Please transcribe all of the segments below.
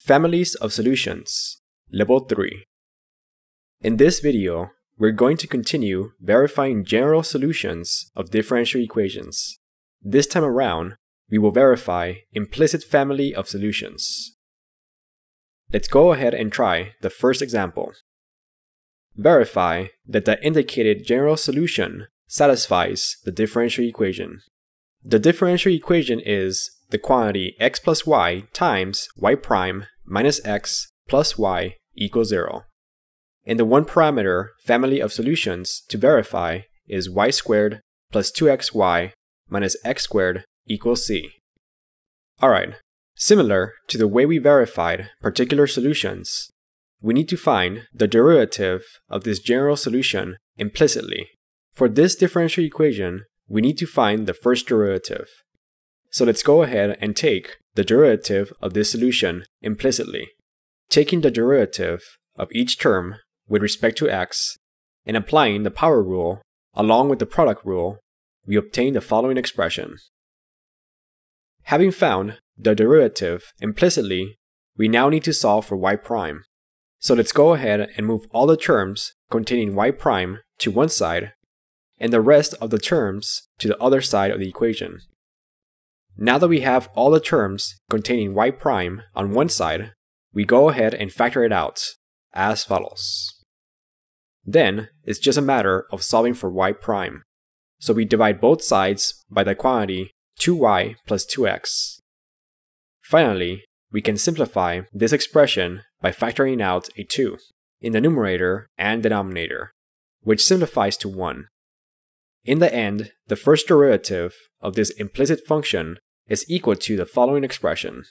Families of Solutions, Level 3. In this video, we're going to continue verifying general solutions of differential equations. This time around, we will verify implicit family of solutions. Let's go ahead and try the first example. Verify that the indicated general solution satisfies the differential equation. The differential equation is the quantity x plus y times y prime minus x plus y equals 0. And the one-parameter family of solutions to verify is y squared plus 2xy minus x squared equals c. Alright, similar to the way we verified particular solutions, we need to find the derivative of this general solution implicitly. For this differential equation, we need to find the first derivative. So let's go ahead and take the derivative of this solution implicitly, taking the derivative of each term with respect to x and applying the power rule along with the product rule, we obtain the following expression. Having found the derivative implicitly, we now need to solve for y prime. So let's go ahead and move all the terms containing y prime to one side and the rest of the terms to the other side of the equation. Now that we have all the terms containing y prime on one side, we go ahead and factor it out as follows. Then, it's just a matter of solving for y prime. So we divide both sides by the quantity 2y plus 2x. Finally, we can simplify this expression by factoring out a 2 in the numerator and denominator, which simplifies to 1. In the end, the first derivative of this implicit function is equal to the following expression.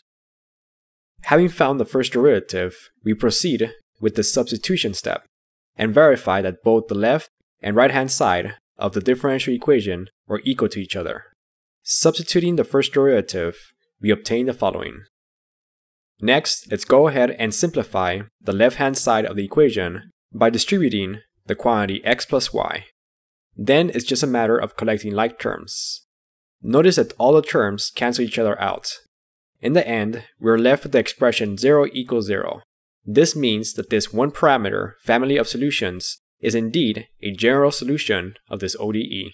Having found the first derivative, we proceed with the substitution step and verify that both the left and right-hand side of the differential equation are equal to each other. Substituting the first derivative, we obtain the following. Next, let's go ahead and simplify the left-hand side of the equation by distributing the quantity x plus y. Then it's just a matter of collecting like terms. Notice that all the terms cancel each other out. In the end, we're left with the expression 0 equals 0. This means that this one-parameter family of solutions is indeed a general solution of this ODE.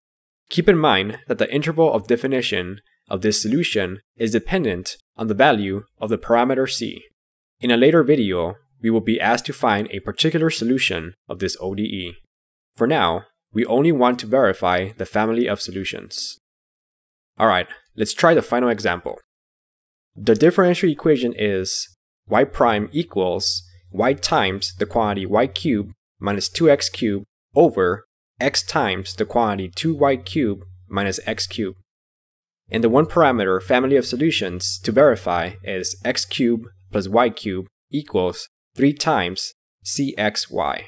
Keep in mind that the interval of definition of this solution is dependent on the value of the parameter c. In a later video, we will be asked to find a particular solution of this ODE. For now, we only want to verify the family of solutions. Alright, let's try the final example. The differential equation is y prime equals y times the quantity y cubed minus 2x cubed over x times the quantity 2y cubed minus x cubed. And the one-parameter family of solutions to verify is x cubed plus y cubed equals 3 times cxy.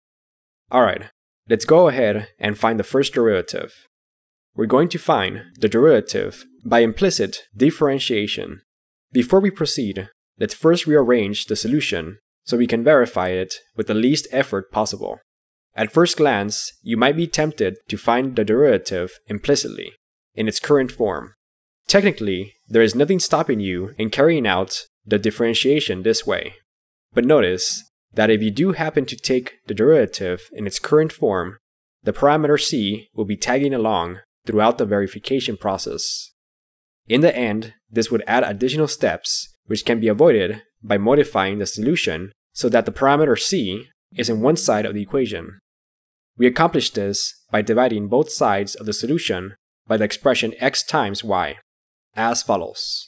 Alright, let's go ahead and find the first derivative. We're going to find the derivative by implicit differentiation. Before we proceed, let's first rearrange the solution so we can verify it with the least effort possible. At first glance, you might be tempted to find the derivative implicitly, in its current form. Technically, there is nothing stopping you in carrying out the differentiation this way. But notice that if you do happen to take the derivative in its current form, the parameter c will be tagging along throughout the verification process. In the end, this would add additional steps which can be avoided by modifying the solution so that the parameter c is in one side of the equation. We accomplish this by dividing both sides of the solution by the expression x times y, as follows.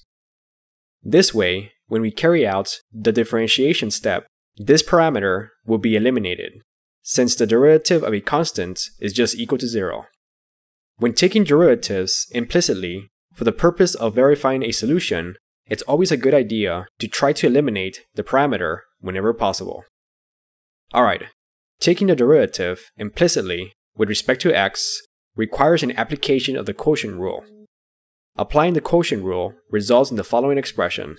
This way, when we carry out the differentiation step, this parameter will be eliminated, since the derivative of a constant is just equal to 0. When taking derivatives implicitly, for the purpose of verifying a solution, it's always a good idea to try to eliminate the parameter whenever possible. Alright, taking the derivative implicitly with respect to x requires an application of the quotient rule. Applying the quotient rule results in the following expression.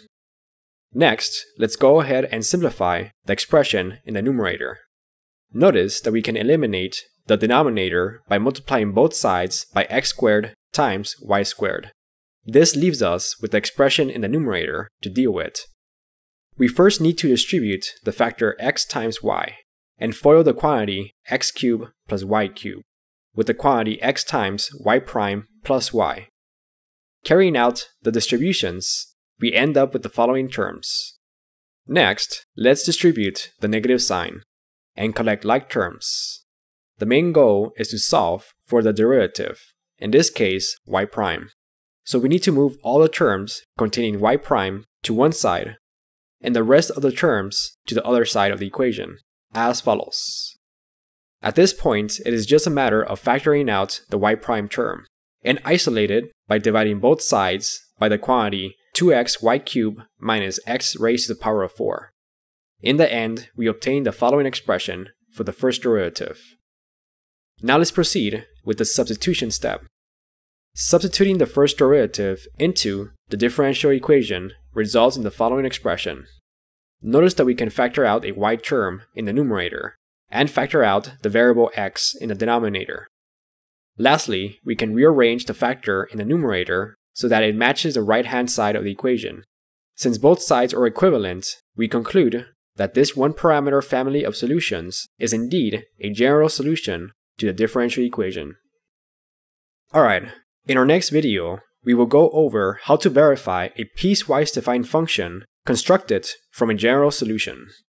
Next, let's go ahead and simplify the expression in the numerator. Notice that we can eliminate the denominator by multiplying both sides by x squared times y squared. This leaves us with the expression in the numerator to deal with. We first need to distribute the factor x times y and FOIL the quantity x cubed plus y cubed with the quantity x times y prime plus y. Carrying out the distributions, we end up with the following terms. Next, let's distribute the negative sign and collect like terms. The main goal is to solve for the derivative, in this case y prime. So we need to move all the terms containing y prime to one side and the rest of the terms to the other side of the equation, as follows. At this point, it is just a matter of factoring out the y prime term and isolate it by dividing both sides by the quantity 2x y cubed minus x raised to the power of 4. In the end, we obtain the following expression for the first derivative. Now let's proceed with the substitution step. Substituting the first derivative into the differential equation results in the following expression. Notice that we can factor out a y term in the numerator and factor out the variable x in the denominator. Lastly, we can rearrange the factor in the numerator so that it matches the right-hand side of the equation. Since both sides are equivalent, we conclude that this one-parameter family of solutions is indeed a general solution to the differential equation. Alright, in our next video, we will go over how to verify a piecewise defined function constructed from a general solution.